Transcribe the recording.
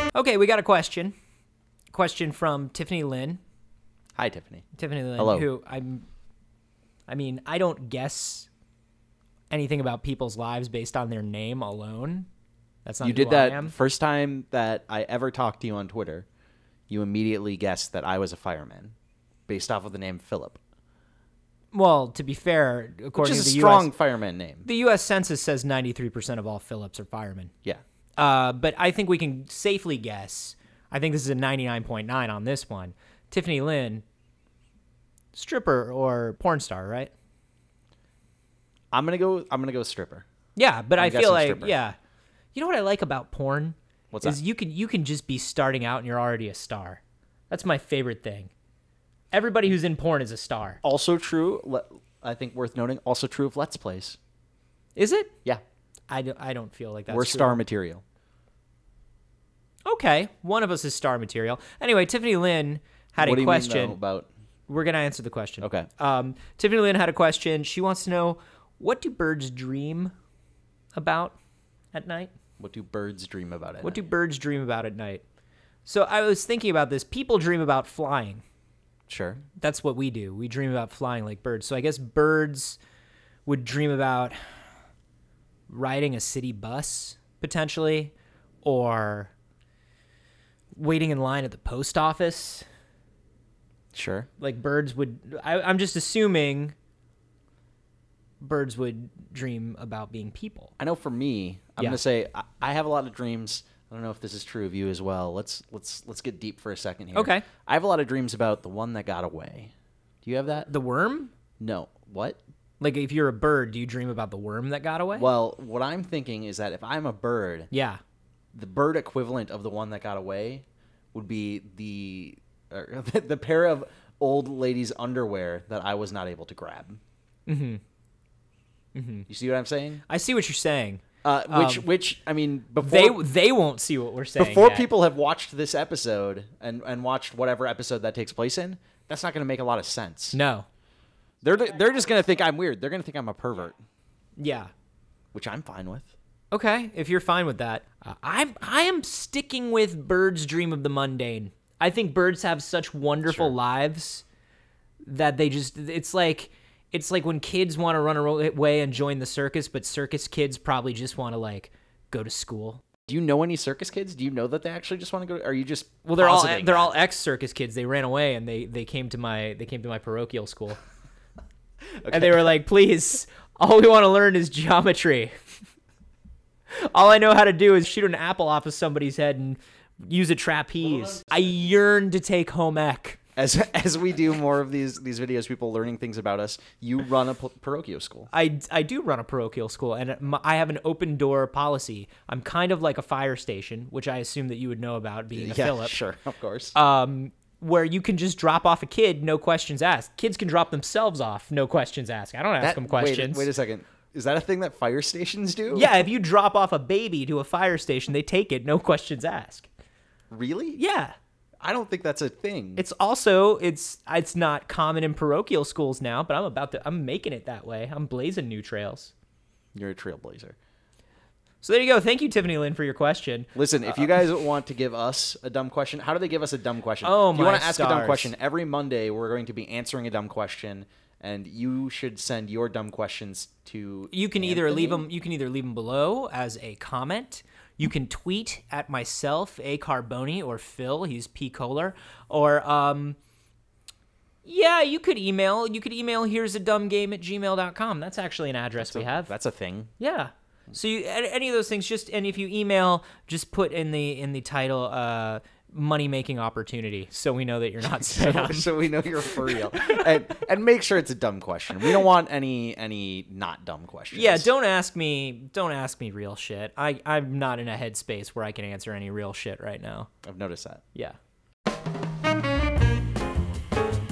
Okay, we got a question. Question from Tiffany Lynn. Hi, Tiffany. Tiffany Lynn, Hello. who I don't guess anything about people's lives based on their name alone. That's not You who did I that am. first time that I ever talked to you on Twitter. You immediately guessed that I was a fireman based off of the name Philip, Well, to be fair, which according is to a the strong U.S., fireman name. the U.S. Census says 93% of all Phillips are firemen. Yeah. But I think we can safely guess. I think this is a 99.9 on this one. Tiffany Lynn, stripper or porn star, right? I'm gonna go stripper. Yeah, but I'm I feel guessing like stripper. yeah. You know what I like about porn? What's is that? you can just be starting out and you're already a star. That's my favorite thing. Everybody who's in porn is a star. Also true. I think worth noting. Also true of Let's Plays. Is it? Yeah. I don't feel like that's We're true. star material. Okay, one of us is star material. Anyway, Tiffany Lynn had What a do you question. mean, though, about? We're going to answer the question. Okay. Tiffany Lynn had a question. She wants to know, what do birds dream about at night? What do birds dream about it? What do birds dream about at night? So I was thinking about this. People dream about flying. Sure. That's what we do. We dream about flying like birds. So I guess birds would dream about riding a city bus, potentially, or waiting in line at the post office. Sure. Like birds would... I'm just assuming birds would dream about being people. I know for me, I'm Yeah. gonna say I have a lot of dreams. I don't know if this is true of you as well. Let's get deep for a second here. Okay. I have a lot of dreams about the one that got away. Do you have that? The worm? No. What? Like if you're a bird, do you dream about the worm that got away? Well, what I'm thinking is that if I'm a bird, Yeah. the bird equivalent of the one that got away would be the pair of old ladies' underwear that I was not able to grab. Mm-hmm. You see what I'm saying? I see what you're saying. Which I mean, before They won't see what we're saying. before yet. people have watched this episode and watched whatever episode that takes place in, that's not going to make a lot of sense. No. They're just going to think I'm weird. They're going to think I'm a pervert, Yeah. which I'm fine with. Okay, if you're fine with that. I am sticking with birds dream of the mundane. I think birds have such wonderful Sure. lives that they just it's like when kids want to run away and join the circus, but circus kids probably just want to like go to school. Do you know any circus kids? Do you know that they actually just want to go? Or are you just Well, they're positing all that? ex-circus kids. They ran away and they came to my parochial school. Okay. And they were like, "Please, all we want to learn is geometry. All I know how to do is shoot an apple off of somebody's head and use a trapeze. I yearn to take home ec." As we do more of these videos, people learning things about us. You run a parochial school. I do run a parochial school, and I have an open door policy. I'm kind of like a fire station, which I assume that you would know about being a Phillip. Sure, of course. Where you can just drop off a kid, no questions asked. Kids can drop themselves off, no questions asked. I don't ask them questions. Wait a second. Is that a thing that fire stations do? Yeah, if you drop off a baby to a fire station, they take it, no questions asked. Really? Yeah. I don't think that's a thing. It's also it's not common in parochial schools now, but I'm making it that way. I'm blazing new trails. You're a trailblazer. So there you go. Thank you, Tiffany Lynn, for your question. Listen, if you guys want to give us a dumb question, how do they give us a dumb question? Oh, if you my want to ask a dumb stars. question, every Monday we're going to be answering a dumb question, and you should send your dumb questions to You can either Anthony. leave them below as a comment. You can tweet at myself, A Carboni, or Phil, he's P Kohler, or yeah, you could email here's a dumb game at gmail.com. That's actually an address we have. That's a thing. Yeah. So any of those things, and if you email, just put in the title money making opportunity, so we know that you're not spam. So we know you're for real, and make sure it's a dumb question. We don't want any not dumb questions. Yeah, don't ask me real shit. I'm not in a headspace where I can answer any real shit right now. I've noticed that. Yeah.